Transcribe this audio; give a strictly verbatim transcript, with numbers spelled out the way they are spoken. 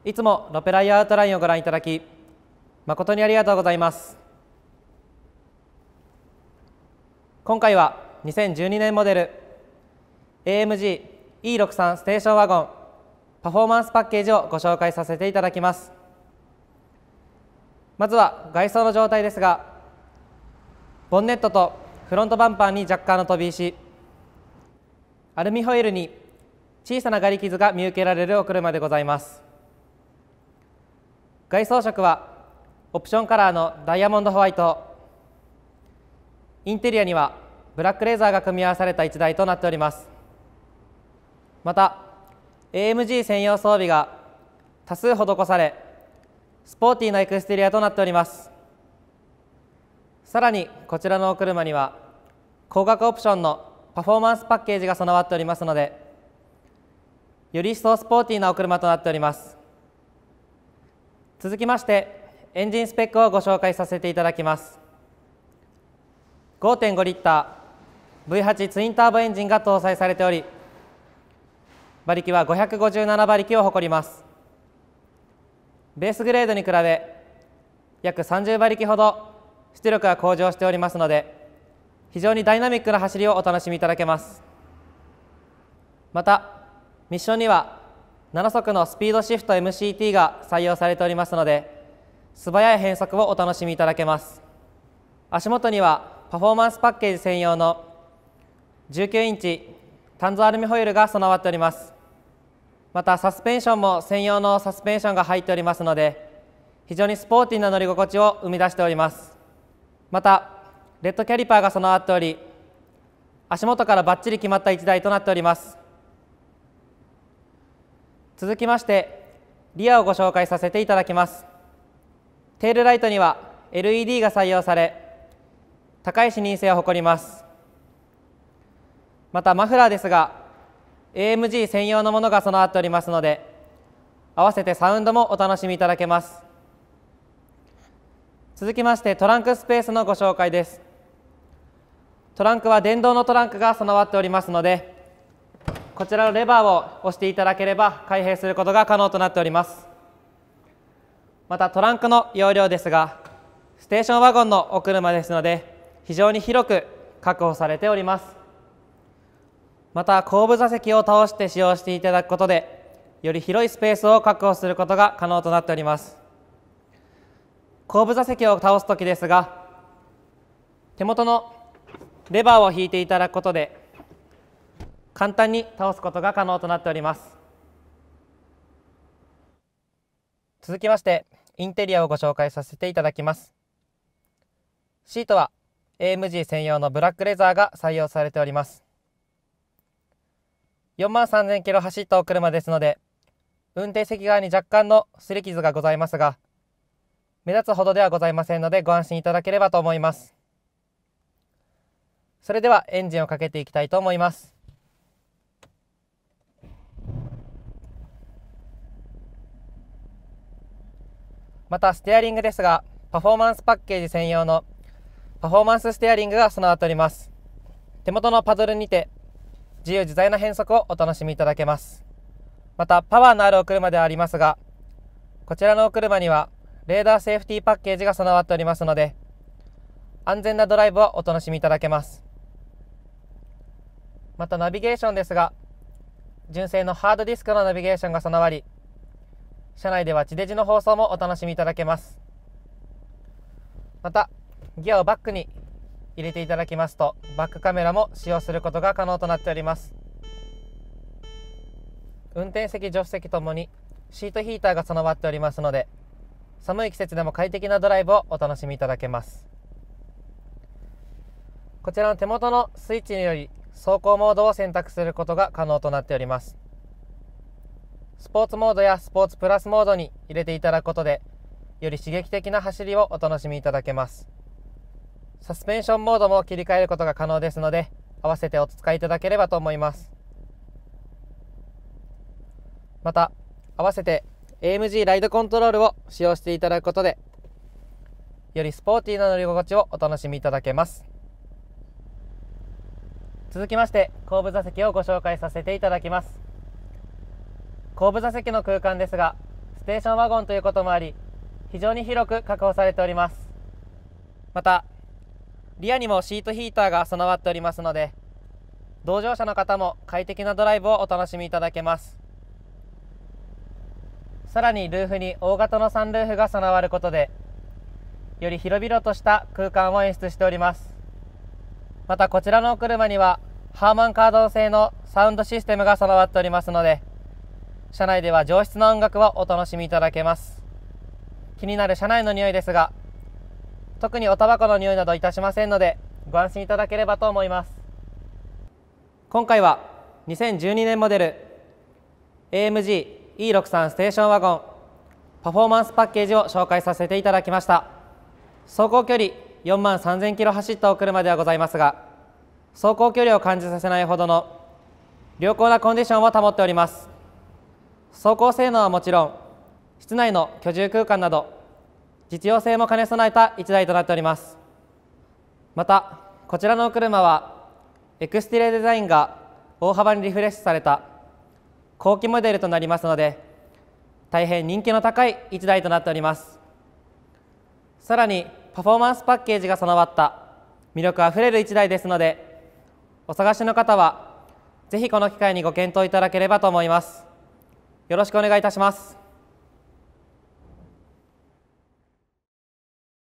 いつもロペライアウトラインをご覧いただき誠にありがとうございます。今回はにせんじゅうにねんモデル エーエムジーイーろくじゅうさん ステーションワゴンパフォーマンスパッケージをご紹介させていただきます。まずは外装の状態ですが、ボンネットとフロントバンパーに若干の飛び石、アルミホイルに小さなガリ傷が見受けられるお車でございます。外装色はオプションカラーのダイヤモンドホワイト、インテリアにはブラックレザーが組み合わされたいちだいとなっております。また エーエムジー 専用装備が多数施され、スポーティーなエクステリアとなっております。さらにこちらのお車には高額オプションのパフォーマンスパッケージが備わっておりますので、より一層スポーティーなお車となっております。続きましてエンジンスペックをご紹介させていただきます。 ごてんご リッター ブイはち ツインターボエンジンが搭載されており、馬力はごひゃくごじゅうななばりきを誇ります。ベースグレードに比べ約さんじゅうばりきほど出力が向上しておりますので、非常にダイナミックな走りをお楽しみいただけます。またミッションにはななそくのスピードシフト エムシーティー が採用されておりますので、素早い変速をお楽しみいただけます。足元にはパフォーマンスパッケージ専用のじゅうきゅうインチ単造アルミホイルが備わっております。またサスペンションも専用のサスペンションが入っておりますので、非常にスポーティーな乗り心地を生み出しております。またレッドキャリパーが備わっており、足元からバッチリ決まったいちだいとなっております。続きましてリアをご紹介させていただきます。テールライトには エルイーディー が採用され、高い視認性を誇ります。またマフラーですが エーエムジー 専用のものが備わっておりますので、合わせてサウンドもお楽しみいただけます。続きましてトランクスペースのご紹介です。トランクは電動のトランクが備わっておりますので、こちらのレバーを押していただければ開閉することが可能となっております。またトランクの容量ですが、ステーションワゴンのお車ですので非常に広く確保されております。また後部座席を倒して使用していただくことで、より広いスペースを確保することが可能となっております。後部座席を倒すときですが、手元のレバーを引いていただくことで簡単に倒すことが可能となっております。続きましてインテリアをご紹介させていただきます。シートは エーエムジー 専用のブラックレザーが採用されております。よんまんさんぜんキロ走ったお車ですので、運転席側に若干の擦り傷がございますが、目立つほどではございませんのでご安心いただければと思います。それではエンジンをかけていきたいと思います。またステアリングですが、パフォーマンスパッケージ専用のパフォーマンスステアリングが備わっております。手元のパドルにて自由自在な変速をお楽しみいただけます。またパワーのあるお車ではありますが、こちらのお車にはレーダーセーフティーパッケージが備わっておりますので、安全なドライブをお楽しみいただけます。またナビゲーションですが、純正のハードディスクのナビゲーションが備わり、車内では地デジの放送もお楽しみいただけます。またギアをバックに入れていただきますと、バックカメラも使用することが可能となっております。運転席助手席ともにシートヒーターが備わっておりますので、寒い季節でも快適なドライブをお楽しみいただけます。こちらの手元のスイッチにより走行モードを選択することが可能となっております。スポーツモードやスポーツプラスモードに入れていただくことで、より刺激的な走りをお楽しみいただけます。サスペンションモードも切り替えることが可能ですので、合わせてお使いいただければと思います。また合わせて エーエムジー ライドコントロールを使用していただくことで、よりスポーティーな乗り心地をお楽しみいただけます。続きまして後部座席をご紹介させていただきます。後部座席の空間ですが、 ステーションワゴンということもあり、非常に広く確保されております。またリアにもシートヒーターが備わっておりますので、同乗者の方も快適なドライブをお楽しみいただけます。さらにルーフに大型のサンルーフが備わることで、より広々とした空間を演出しております。またこちらのお車にはハーマンカードン製のサウンドシステムが備わっておりますので、車内では上質な音楽をお楽しみいただけます。気になる車内の匂いですが、特におタバコの匂いなどいたしませんので、ご安心いただければと思います。今回はにせんじゅうにねんモデル エーエムジーイーろくじゅうさん ステーションワゴンパフォーマンスパッケージを紹介させていただきました。走行距離よんまんさんぜんキロ走ったお車ではございますが、走行距離を感じさせないほどの良好なコンディションを保っております。走行性能はもちろん、室内の居住空間など実用性も兼ね備えたいちだいとなっております。またこちらのお車はエクスティレデザインが大幅にリフレッシュされた後期モデルとなりますので、大変人気の高いいちだいとなっております。さらにパフォーマンスパッケージが備わった魅力あふれるいちだいですので、お探しの方はぜひこの機会にご検討いただければと思います。よろしくお願いいたします。